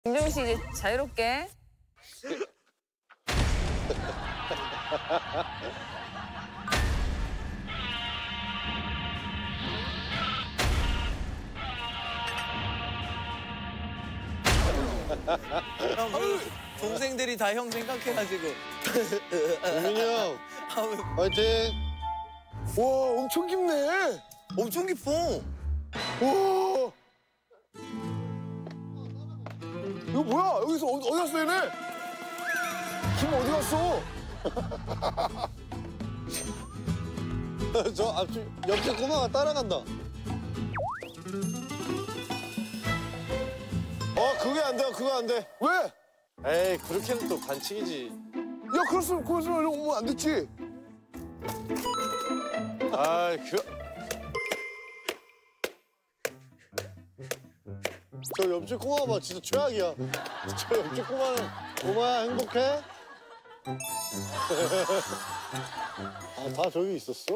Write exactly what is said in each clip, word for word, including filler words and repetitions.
김정우 씨 이제 자유롭게. 형, 그 동생들이 다 형 생각해가지고. 민이 형, 화이팅! 와, 엄청 깊네. 엄청 깊어. 와. 이거 뭐야? 여기서 어디, 어디 갔어, 얘네? 김 어디 갔어? 저 앞쪽, 옆집 꼬마가 따라간다. 어, 그게 안 돼, 그거 안 돼. 왜? 에이, 그렇게는 또 반칙이지. 야, 그랬으면, 그랬으면 이러고 오면 안 됐지. 아이, 그. 저 옆집 꼬마 봐, 진짜 최악이야. 저 옆집 꼬마는, 꼬마야, 행복해? 아, 다 저기 있었어.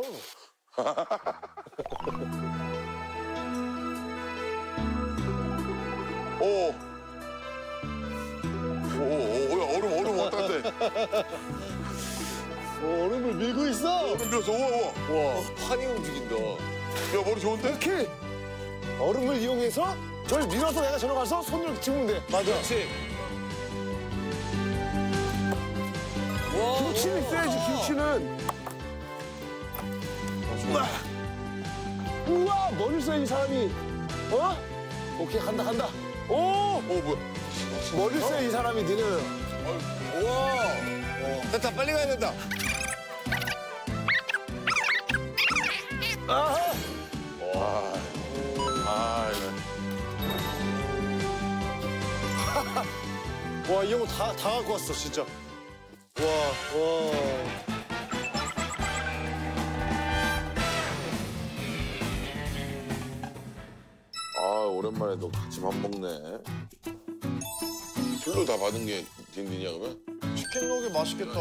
오. 오, 오, 오, 얼음, 얼음 왔다는데. 어, 얼음을 밀고 있어. 얼음 밀어서, 우와, 우와. 와, 판이 움직인다. 야, 머리 좋은데? 이렇게 얼음을 이용해서 저를 밀어서 내가 저러 가서 손을 집으면 돼. 맞아. 그렇지. 와, 김치는 있어야지, 김치는. 우와. 우와, 머리 써야 이 사람이. 어? 오케이, 간다, 간다. 오! 오, 뭐야. 머리 써야 이 사람이 느려요. 우와. 됐다, 빨리 가야 된다. 아하! 와. 아, 이거. 와, 이 형 다, 다 갖고 왔어, 진짜. 와, 와. 아, 오랜만에 너 같이 밥 먹네. 술로 다 받은 게 딘딘이야, 그러면? 치킨 너겟 맛있겠다.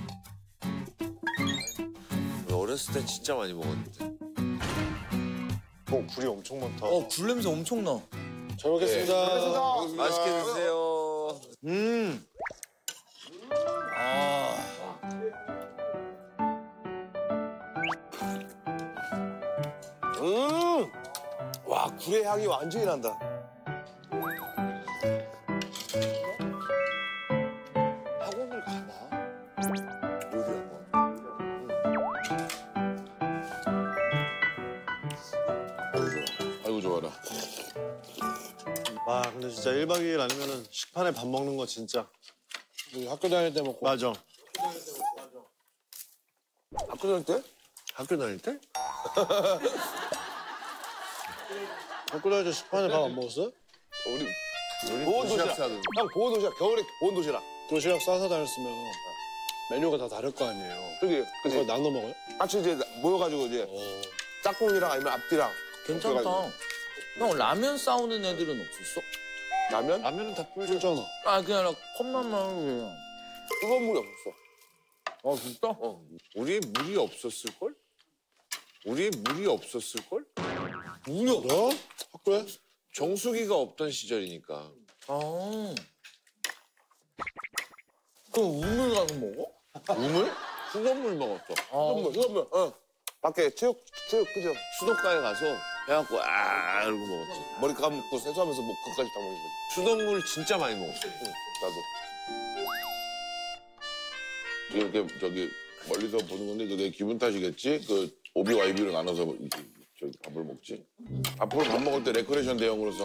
어렸을 때 진짜 많이 먹었는데. 어, 굴이 엄청 많다. 어, 굴 냄새 엄청 나. 잘 먹겠습니다. 네. 맛있게 드세요. 음. 아. 음! 와, 굴의 향이 완전히 난다. 학원을 가봐. 요리 학원. 아이고, 좋아라. 아, 근데 진짜 일 박 이 일 아니면은 식판에 밥 먹는 거 진짜. 우리 학교 다닐 때 먹고. 맞아. 학교 다닐 때? 학교 다닐 때? 학교 다닐 때 식판에 밥 안 먹었어? 우리, 우리 보온 도시락 도시락. 싸던. 형, 보온 도시락. 겨울에 보온 도시락. 도시락 싸서 다녔으면 메뉴가 다 다를 거 아니에요. 그지? 그거 그지? 나눠 먹어요? 같이 이제 모여가지고 이제 어. 짝꿍이랑 아니면 앞뒤랑. 괜찮다. 그래가지고. 형, 라면 싸우는 애들은 없었어? 라면? 라면은 다 불잖아. 아, 그게 아니라 컵라면 그냥. 뜨거운 물이 없었어. 아, 진짜? 어, 우리 물이 없었을걸? 우리 물이 없었을걸? 물이 없어? 학교에? 정수기가 없던 시절이니까. 아. 그럼 우물 가서 먹어? 우물? 수돗물 먹었어. 뜨거운 물, 뜨거운 물. 어. 밖에 체육, 체육, 그죠? 수도가에 가서 해갖고 아 이러고 먹었지. 머리 감고 세수하면서 뭐 그까지 다 먹는 거지. 수돗물 진짜 많이 먹었어. 응, 나도. 이렇게 저기 멀리서 보는 건데 그 내 기분 탓이겠지? 그 오비와이비로 나눠서 이렇게 저기 밥을 먹지. 앞으로 밥 먹을 때 레크레이션 대용으로서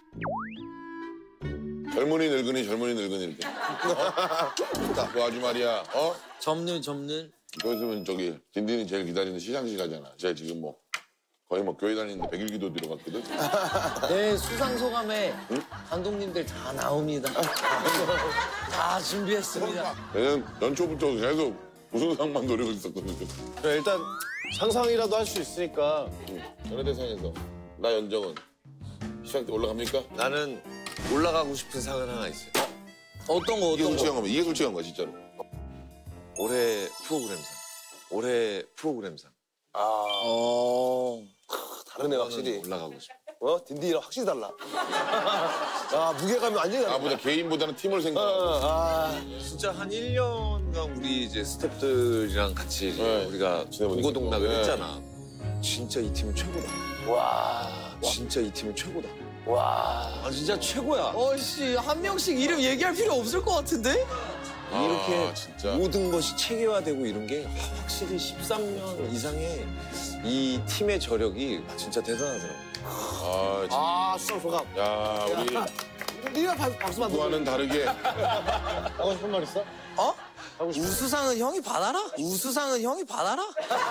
젊은이 늙은이 젊은이 늙은이 이렇게. 어? 그 아주 말이야. 어? 접는, 접는. 그랬으면 저기 딘딘이 제일 기다리는 시상식 하잖아. 제가 지금 뭐 거의 뭐 교회 다니는데 백일 기도 들어갔거든. 내 수상소감에 감독님들 다 나옵니다. 다 준비했습니다. 내년 연초부터 계속 우승상만 노리고 있었거든. 그래, 일단 상상이라도 할 수 있으니까. 연예대상에서 나 연정은 시상 때 올라갑니까? 나는 올라가고 싶은 상은 하나 있어요. 어떤 거, 이게 어떤 솔직한 거? 거면 이게 솔직한 거야 진짜로. 올해 프로그램상. 올해 프로그램상. 아, 어. 다르네, 확실히. 올라가고 싶어. 어? 딘딘이랑 확실히 달라. 아, 무게감이 완전히 달라. 나보다 개인보다는 팀을 생각하고. 아, 진짜 한 일 년간 우리 이제 스태프들이랑 같이 네. 우리가 지내보니까. 동고동락을 네. 했잖아. 진짜 이 팀은 최고다. 와. 진짜 이 팀은 최고다. 와. 아 진짜 최고야. 어씨 한 명씩 이름 얘기할 필요 없을 것 같은데? 이렇게 아, 진짜. 모든 것이 체계화되고 이런 게 확실히 십삼 년 이상의 이 팀의 저력이 진짜 대단하더라고. 아, 진짜. 아, 수상 소감. 야, 우리 네가 박- 박수만 더. 누구와는 다르게. 하고 싶은 말 있어? 어? 우수상은 형이 받아라? 우수상은 형이 받아라?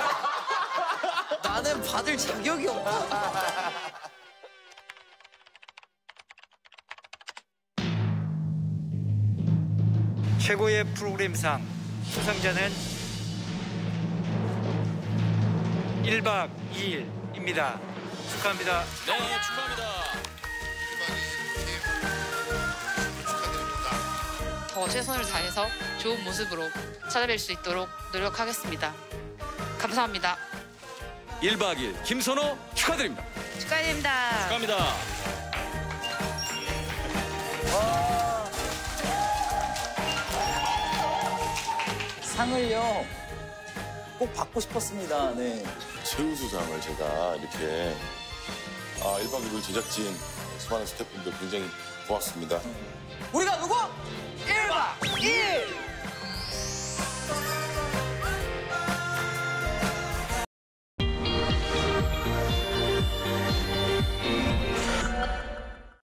나는 받을 자격이 없다. 최고의 프로그램상 수상자는 일 박 이 일입니다. 축하합니다. 네, 축하합니다. 더 최선을 다해서 좋은 모습으로 찾아뵐 수 있도록 노력하겠습니다. 감사합니다. 일 박 이 일 김선호 축하드립니다. 축하드립니다. 축하합니다. 상을요 꼭 받고 싶었습니다. 네. 최우수상을 제가 이렇게 아, 일 박 이 일 제작진 수많은 스태프분들 굉장히 고맙습니다. 우리가 누구? 일 박